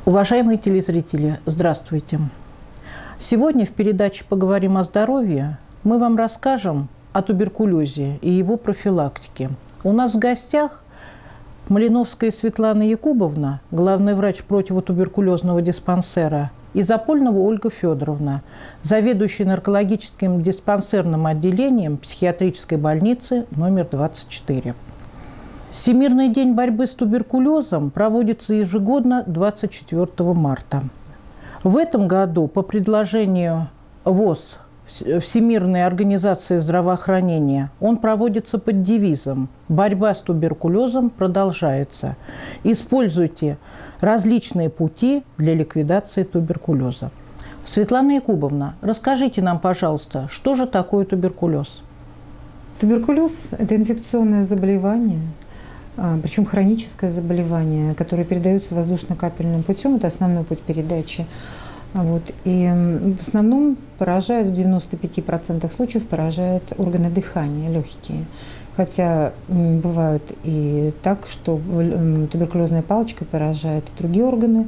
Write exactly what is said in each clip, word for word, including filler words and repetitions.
Уважаемые телезрители, здравствуйте! Сегодня в передаче «Поговорим о здоровье» мы вам расскажем о туберкулезе и его профилактике. У нас в гостях Малиновская Светлана Якубовна, главный врач противотуберкулезного диспансера, и Запольного Ольга Федоровна, заведующий наркологическим диспансерным отделением психиатрической больницы номер двадцать четыре. Всемирный день борьбы с туберкулезом проводится ежегодно двадцать четвёртого марта. В этом году по предложению ВОЗ, Всемирной организации здравоохранения, он проводится под девизом «Борьба с туберкулезом продолжается. Используйте различные пути для ликвидации туберкулеза». Светлана Якубовна, расскажите нам, пожалуйста, что же такое туберкулез? Туберкулез – это инфекционное заболевание, причем хроническое заболевание, которое передается воздушно-капельным путем. Это основной путь передачи. Вот. И в основном поражает, в девяноста пяти процентах случаев поражает органы дыхания, легкие. Хотя бывает и так, что туберкулезная палочка поражает и другие органы.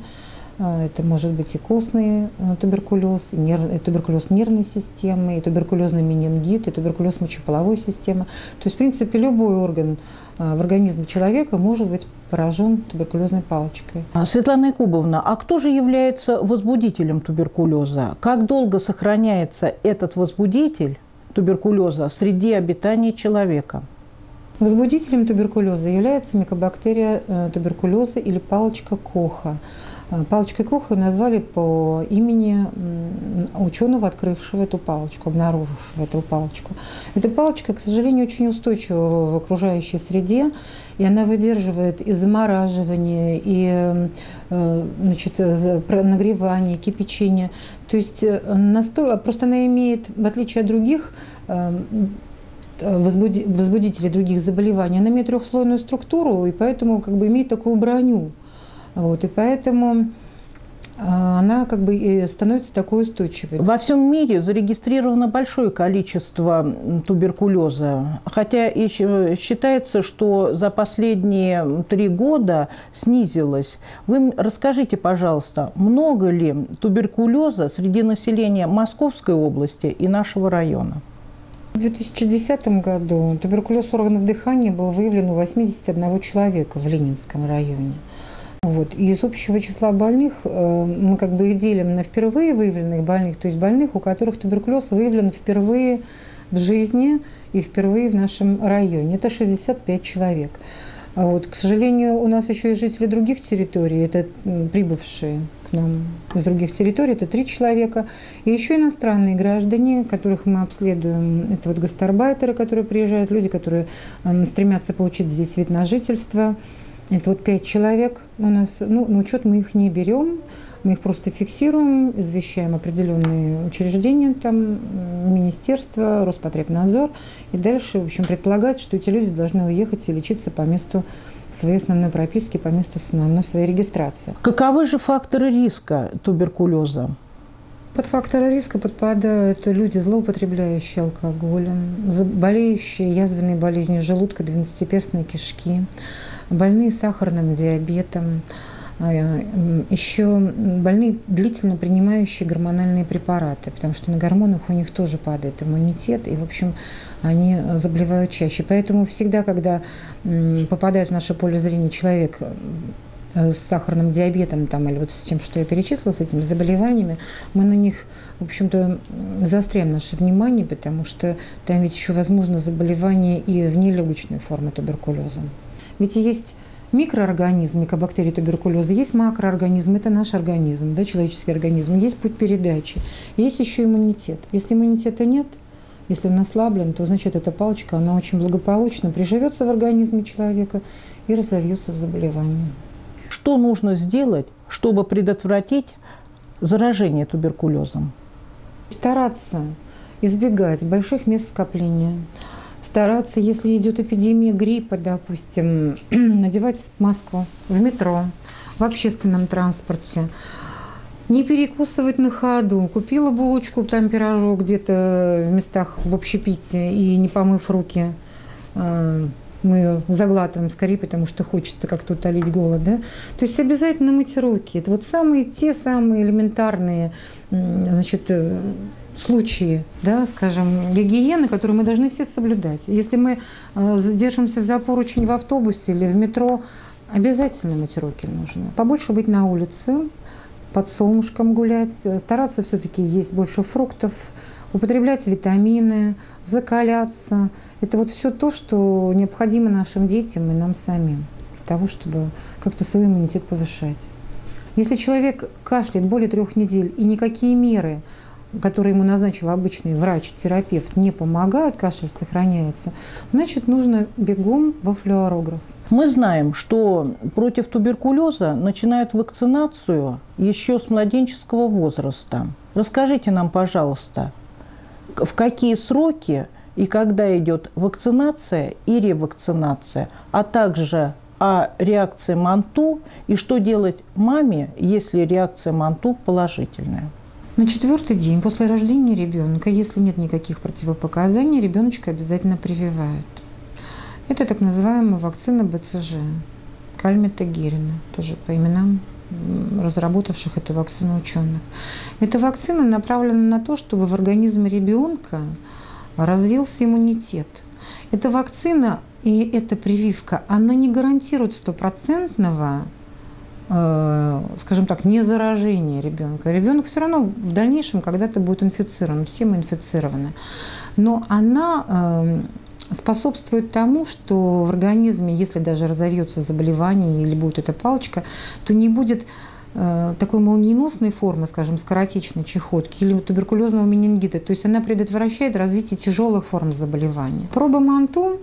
Это может быть и костный туберкулез, и нерв, и туберкулез нервной системы, и туберкулезный менингит, и туберкулез мочеполовой системы. То есть, в принципе, любой орган в организме человека может быть поражен туберкулезной палочкой. Светлана Якубовна, а кто же является возбудителем туберкулеза? Как долго сохраняется этот возбудитель туберкулеза в среде обитания человека? Возбудителем туберкулеза является микобактерия туберкулеза или палочка Коха. Палочкой Коха назвали по имени ученого, открывшего эту палочку, обнаружившего эту палочку. Эта палочка, к сожалению, очень устойчива в окружающей среде, и она выдерживает и замораживание, и значит, нагревание, кипячение. То есть настолько, просто она имеет, в отличие от других возбудителей других заболеваний, она имеет трехслойную структуру, и поэтому как бы имеет такую броню. Вот, и поэтому она как бы и становится такой устойчивой. Во всем мире зарегистрировано большое количество туберкулеза, хотя и считается, что за последние три года снизилось. Вы расскажите, пожалуйста, много ли туберкулеза среди населения Московской области и нашего района? В две тысячи десятом году туберкулез органов дыхания был выявлен у восьмидесяти одного человека в Ленинском районе. Вот. И из общего числа больных мы как бы их делим на впервые выявленных больных, то есть больных, у которых туберкулез выявлен впервые в жизни и впервые в нашем районе. Это шестьдесят пять человек. Вот. К сожалению, у нас еще и жители других территорий, это прибывшие к нам из других территорий, это три человека. И еще иностранные граждане, которых мы обследуем, это вот гастарбайтеры, которые приезжают, люди, которые стремятся получить здесь вид на жительство. Это вот пять человек у нас. Ну, на учет мы их не берем, мы их просто фиксируем, извещаем определенные учреждения, там, министерство, Роспотребнадзор. И дальше, в общем, предполагается, что эти люди должны уехать и лечиться по месту своей основной прописки, по месту основной своей регистрации. Каковы же факторы риска туберкулеза? Под факторы риска подпадают люди, злоупотребляющие алкоголем, болеющие язвенной болезнью желудка, двенадцатиперстной кишки, больные сахарным диабетом, еще больные, длительно принимающие гормональные препараты, потому что на гормонах у них тоже падает иммунитет, и, в общем, они заболевают чаще. Поэтому всегда, когда попадает в наше поле зрения человек с сахарным диабетом там, или вот с тем, что я перечислила, с этими заболеваниями, мы на них, в общем-то, заостряем наше внимание, потому что там ведь еще возможно заболевание и внелегочной формы туберкулеза. Ведь есть микроорганизм, микобактерии туберкулеза, есть макроорганизм, это наш организм, да, человеческий организм, есть путь передачи, есть еще иммунитет. Если иммунитета нет, если он ослаблен, то значит эта палочка, она очень благополучно приживется в организме человека и разовьется в заболевании. Что нужно сделать, чтобы предотвратить заражение туберкулезом? Стараться избегать больших мест скопления. Стараться, если идет эпидемия гриппа, допустим, надевать маску в метро, в общественном транспорте. Не перекусывать на ходу. Купила булочку, там пирожок где-то в местах в общепите и не помыв руки, мы заглатываем скорее, потому что хочется как-то утолить голод, да? То есть обязательно мыть руки. Это вот самые, те самые элементарные, значит, случаи, да, скажем, гигиены, которые мы должны все соблюдать. Если мы держимся за поручень в автобусе или в метро, обязательно мыть руки нужно. Побольше быть на улице, под солнышком гулять, стараться все-таки есть больше фруктов, употреблять витамины, закаляться. Это вот все то, что необходимо нашим детям и нам самим для того, чтобы как-то свой иммунитет повышать. Если человек кашляет более трех недель и никакие меры, которые ему назначил обычный врач, терапевт, не помогают, кашель сохраняется, значит, нужно бегом во флюорограф. Мы знаем, что против туберкулеза начинают вакцинацию еще с младенческого возраста. Расскажите нам, пожалуйста, в какие сроки и когда идет вакцинация и ревакцинация, а также о реакции МАНТУ и что делать маме, если реакция МАНТУ положительная. На четвертый день после рождения ребенка, если нет никаких противопоказаний, ребеночка обязательно прививают. Это так называемая вакцина бэ цэ жэ, Кальмета-Герина, тоже по именам разработавших эту вакцину ученых. Эта вакцина направлена на то, чтобы в организме ребенка развился иммунитет. Эта вакцина и эта прививка, она не гарантирует стопроцентного, э, скажем так, не заражения ребенка. Ребенок все равно в дальнейшем когда-то будет инфицирован, все мы инфицированы. Но она э, способствует тому, что в организме, если даже разовьется заболевание или будет эта палочка, то не будет э, такой молниеносной формы, скажем, скоротечной чехотки или туберкулезного менингита. То есть она предотвращает развитие тяжелых форм заболевания. Проба МАНТУ,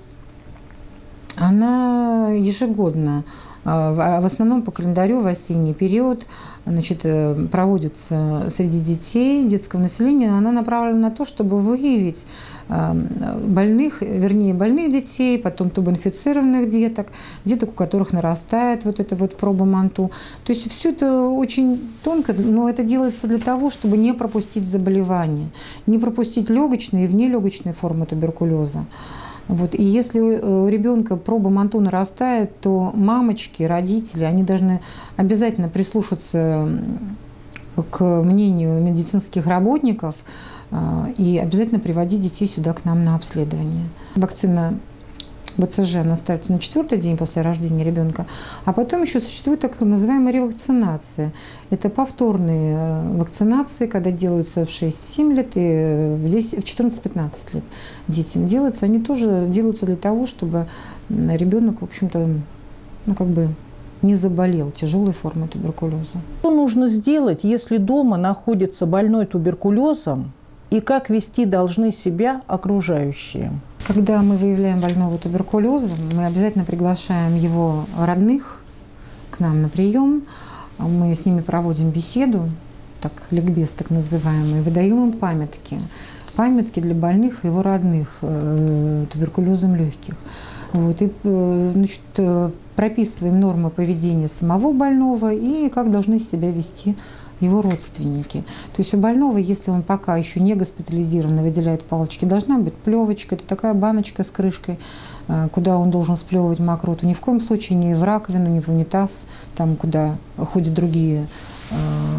она ежегодно, в основном по календарю в осенний период, значит, проводится среди детей, детского населения. Она направлена на то, чтобы выявить больных, вернее, больных детей, потом тубоинфицированных деток, деток, у которых нарастает вот эта вот проба МАНТУ. То есть все это очень тонко, но это делается для того, чтобы не пропустить заболевания, не пропустить легочные и внелегочные формы туберкулеза. Вот. И если у ребенка проба МАНТУ нарастает, то мамочки, родители, они должны обязательно прислушаться к мнению медицинских работников и обязательно приводить детей сюда к нам на обследование. Вакцина бэ цэ жэ она ставится на четвертый день после рождения ребенка, а потом еще существует так называемая ревакцинация. Это повторные вакцинации, когда делаются в шесть-семь лет и в четырнадцать-пятнадцать лет детям делаются. Они тоже делаются для того, чтобы ребенок, в общем-то, ну как бы не заболел тяжелой формой туберкулеза. Что нужно сделать, если дома находится больной туберкулезом, и как вести должны себя окружающие? Когда мы выявляем больного туберкулезом, мы обязательно приглашаем его родных к нам на прием. Мы с ними проводим беседу, так, ликбез так называемый, выдаем им памятки. Памятки для больных и его родных э, туберкулезом легких. Вот, и, э, значит, прописываем нормы поведения самого больного и как должны себя вести его родственники. То есть у больного, если он пока еще не госпитализирован, выделяет палочки, должна быть плевочка. Это такая баночка с крышкой, куда он должен сплевывать мокроту. Ни в коем случае не в раковину, не в унитаз, там, куда ходят другие э,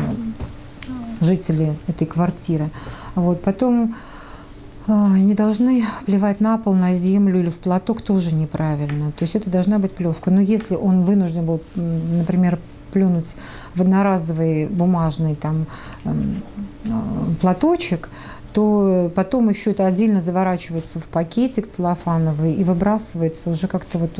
жители этой квартиры. Вот. Потом э, не должны плевать на пол, на землю или в платок, тоже неправильно. То есть это должна быть плевка. Но если он вынужден был, например, плюнуть в одноразовый бумажный там, э, платочек, то потом еще это отдельно заворачивается в пакетик целлофановый и выбрасывается уже как-то вот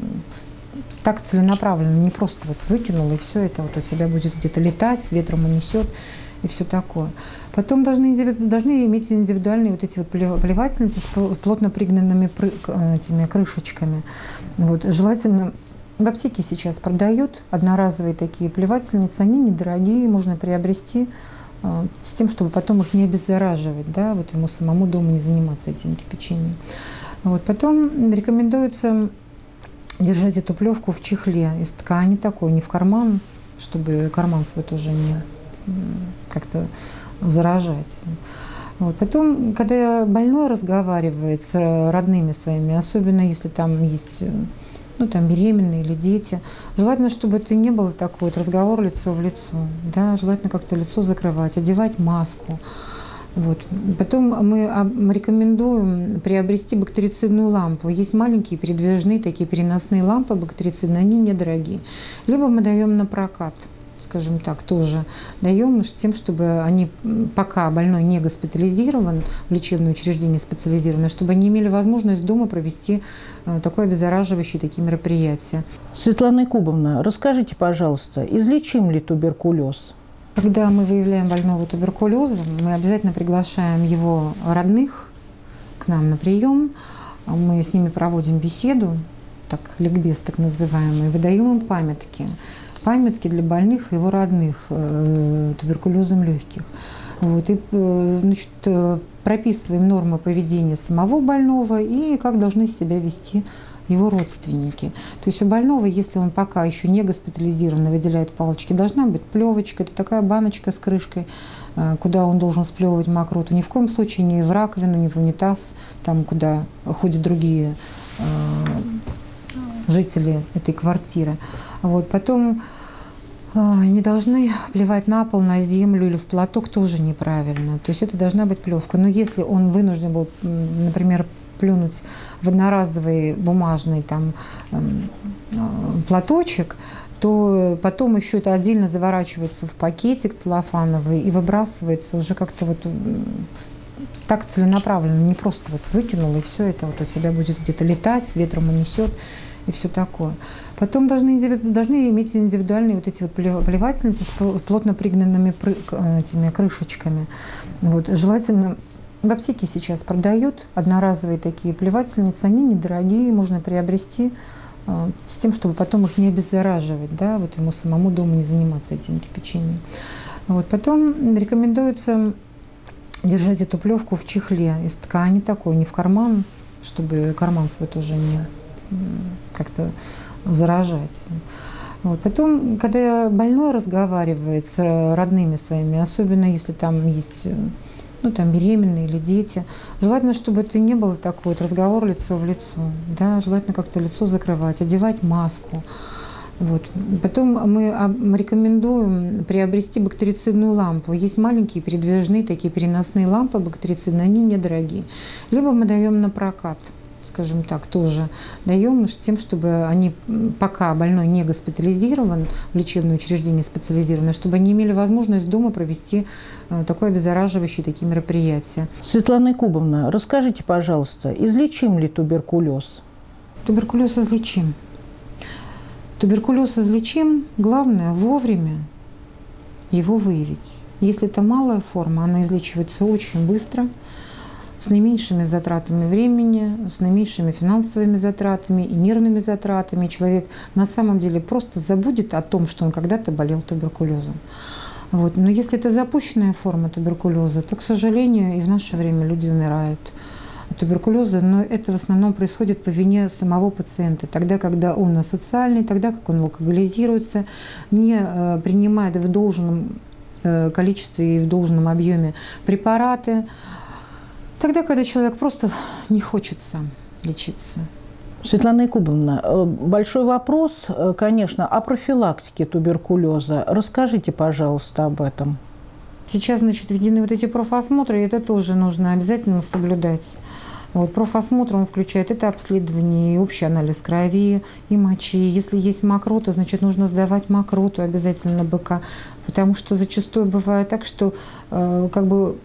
так целенаправленно, не просто вот выкинул, и все это вот у тебя будет где-то летать, с ветром унесет и все такое. Потом должны, должны иметь индивидуальные вот эти вот плевательницы с плотно пригнанными этими крышечками. Вот. Желательно в аптеке сейчас продают одноразовые такие плевательницы, они недорогие, можно приобрести э, с тем, чтобы потом их не обеззараживать, да, вот ему самому дома не заниматься этим кипячением. Вот. Потом рекомендуется держать эту плевку в чехле из ткани такой, не в карман, чтобы карман свой тоже не как-то заражать. Вот. Потом, когда больной разговаривает с родными своими, особенно если там есть, ну, там, беременные или дети, желательно, чтобы это не было такой вот разговор лицо в лицо. Да? Желательно как-то лицо закрывать, одевать маску. Вот. Потом мы рекомендуем приобрести бактерицидную лампу. Есть маленькие передвижные такие переносные лампы бактерицидные, они недорогие. Либо мы даем на прокат, скажем так, тоже даем с тем, чтобы они, пока больной не госпитализирован в лечебное учреждение специализированное, чтобы они имели возможность дома провести такое обеззараживающее такие мероприятия. Светлана Якубовна, расскажите, пожалуйста, излечим ли туберкулез? Когда мы выявляем больного туберкулезом, мы обязательно приглашаем его родных к нам на прием. Мы с ними проводим беседу, так, ликбез так называемый, выдаем им памятки. Памятки для больных и его родных э, туберкулезом легких. Вот, и, э, значит, прописываем нормы поведения самого больного и как должны себя вести его родственники. То есть у больного, если он пока еще не госпитализирован, выделяет палочки, должна быть плевочка. Это такая баночка с крышкой, куда он должен сплевывать мокроту. Ни в коем случае не в раковину, не в унитаз, там, куда ходят другие э, жители этой квартиры. Вот. Потом э, не должны плевать на пол, на землю или в платок, тоже неправильно. То есть это должна быть плевка. Но если он вынужден был, например, плюнуть в одноразовый бумажный там, э, э, платочек, то потом еще это отдельно заворачивается в пакетик целлофановый и выбрасывается уже как-то вот так целенаправленно, не просто вот выкинул, и все это вот у тебя будет где-то летать, с ветром унесет и все такое. Потом должны, должны иметь индивидуальные вот эти вот плевательницы с плотно пригнанными этими крышечками. Вот. Желательно в аптеке сейчас продают одноразовые такие плевательницы, они недорогие, можно приобрести с тем, чтобы потом их не обеззараживать, да, вот ему самому дома не заниматься этим кипячением. Вот. Потом рекомендуется держать эту плевку в чехле из ткани такой, не в карман, чтобы карман свой тоже не как-то заражать. Вот. Потом, когда больной разговаривает с родными своими, особенно если там есть, ну, там, беременные или дети, желательно, чтобы это не было такой вот разговор лицо в лицо. Да? Желательно как-то лицо закрывать, одевать маску. Вот. Потом мы рекомендуем приобрести бактерицидную лампу. Есть маленькие передвижные такие переносные лампы бактерицидные, они недорогие. Либо мы даем на прокат, скажем так, тоже даем с тем, чтобы они, пока больной не госпитализирован в лечебное учреждение специализированное, чтобы они имели возможность дома провести такое обеззараживающее такие мероприятия. Светлана Якубовна, расскажите, пожалуйста, излечим ли туберкулез? Туберкулез излечим. Туберкулез излечим, главное вовремя его выявить. Если это малая форма, она излечивается очень быстро, с наименьшими затратами времени, с наименьшими финансовыми затратами и нервными затратами. Человек на самом деле просто забудет о том, что он когда-то болел туберкулезом. Вот. Но если это запущенная форма туберкулеза, то, к сожалению, и в наше время люди умирают от туберкулеза, но это в основном происходит по вине самого пациента. Тогда, когда он асоциальный, тогда, как он алкоголизируется, не э, принимает в должном э, количестве и в должном объеме препараты, тогда, когда человек просто не хочет сам лечиться. Светлана Якубовна, большой вопрос, конечно, о профилактике туберкулеза. Расскажите, пожалуйста, об этом. Сейчас, значит, введены вот эти профосмотры, и это тоже нужно обязательно соблюдать. Вот, профосмотр, он включает это обследование, и общий анализ крови, и мочи. Если есть мокрота, значит, нужно сдавать мокроту обязательно БК, потому что зачастую бывает так, что э, как бы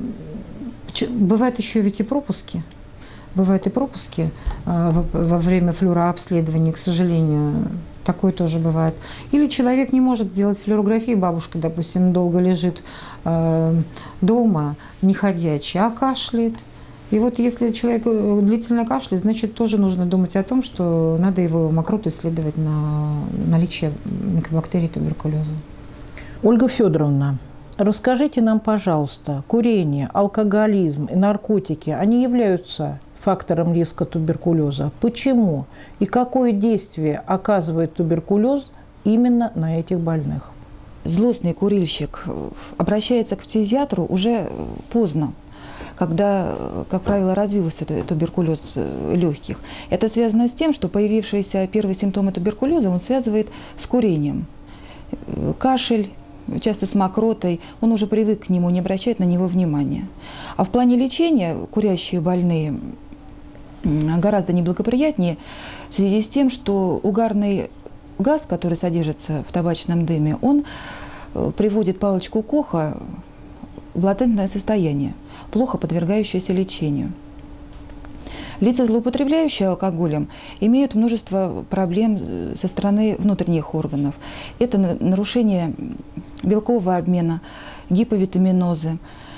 бывают еще ведь и пропуски. Бывают и пропуски э, во, во время флюорообследования, к сожалению. Такое тоже бывает. Или человек не может сделать флюорографию, бабушка, допустим, долго лежит э, дома, не ходячая, а кашляет. И вот если человек длительно кашляет, значит, тоже нужно думать о том, что надо его мокроту исследовать на наличие микобактерий туберкулеза. Ольга Федоровна, расскажите нам, пожалуйста, курение, алкоголизм и наркотики, они являются фактором риска туберкулеза? Почему? И какое действие оказывает туберкулез именно на этих больных? Злостный курильщик обращается к фтизиатру уже поздно. когда, как правило, развился туберкулез легких. Это связано с тем, что появившиеся первые симптомы туберкулеза он связывает с курением. Кашель, часто с мокротой, он уже привык к нему, не обращает на него внимания. А в плане лечения курящие больные гораздо неблагоприятнее в связи с тем, что угарный газ, который содержится в табачном дыме, он приводит палочку Коха в латентное состояние, плохо подвергающееся лечению. Лица, злоупотребляющие алкоголем, имеют множество проблем со стороны внутренних органов. Это нарушение белкового обмена, гиповитаминозы,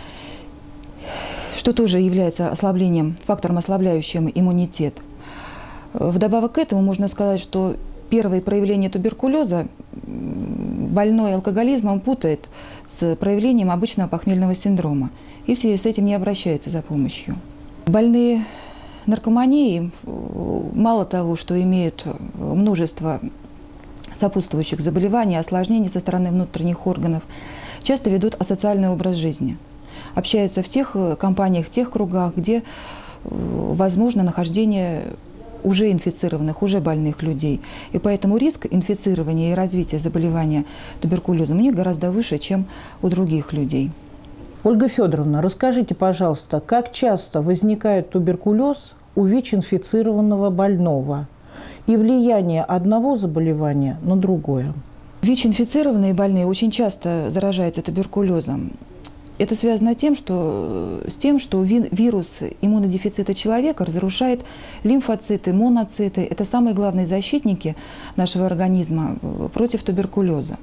что тоже является ослаблением, фактором, ослабляющим иммунитет. Вдобавок к этому можно сказать, что первые проявления туберкулеза больной алкоголизмом путает с проявлением обычного похмельного синдрома и в связи с этим не обращается за помощью. Больные наркоманией мало того, что имеют множество сопутствующих заболеваний, осложнений со стороны внутренних органов, часто ведут асоциальный образ жизни. Общаются в тех компаниях, в тех кругах, где возможно нахождение уже инфицированных, уже больных людей. И поэтому риск инфицирования и развития заболевания туберкулезом у них гораздо выше, чем у других людей. Ольга Федоровна, расскажите, пожалуйста, как часто возникает туберкулез у ВИЧ-инфицированного больного и влияние одного заболевания на другое? ВИЧ-инфицированные больные очень часто заражаются туберкулезом. Это связано тем, что, с тем, что вирус иммунодефицита человека разрушает лимфоциты, моноциты. Это самые главные защитники нашего организма против туберкулеза.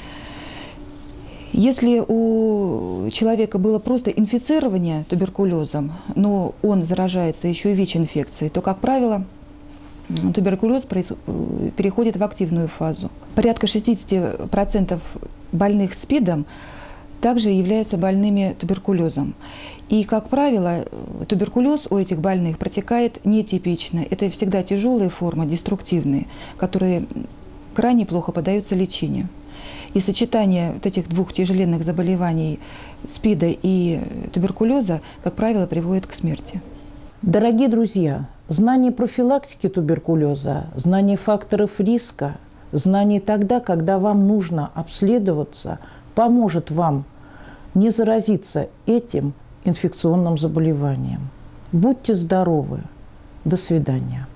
Если у человека было просто инфицирование туберкулезом, но он заражается еще и ВИЧ-инфекцией, то, как правило, туберкулез переходит в активную фазу. Порядка шестидесяти процентов больных СПИДом также являются больными туберкулезом. И, как правило, туберкулез у этих больных протекает нетипично. Это всегда тяжелые формы, деструктивные, которые крайне плохо поддаются лечению. И сочетание вот этих двух тяжеленных заболеваний, СПИДа и туберкулеза, как правило, приводит к смерти. Дорогие друзья, знание профилактики туберкулеза, знание факторов риска, знание тогда, когда вам нужно обследоваться, поможет вам не заразиться этим инфекционным заболеванием. Будьте здоровы. До свидания.